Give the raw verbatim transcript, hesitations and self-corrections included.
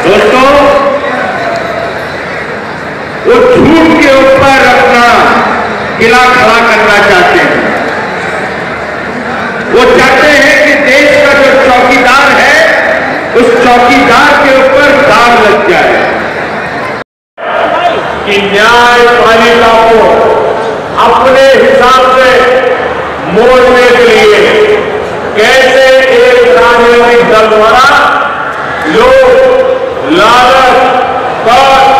दोस्तों, वो झूठ के ऊपर अपना किला खड़ा करना चाहते हैं। वो चाहते हैं कि देश का जो चौकीदार है उस चौकीदार के ऊपर दाग लग जाए, कि न्यायपालिका को अपने हिसाब से मोड़ने के लिए कैसे एक राजनीतिक दल द्वारा लोग लालच पर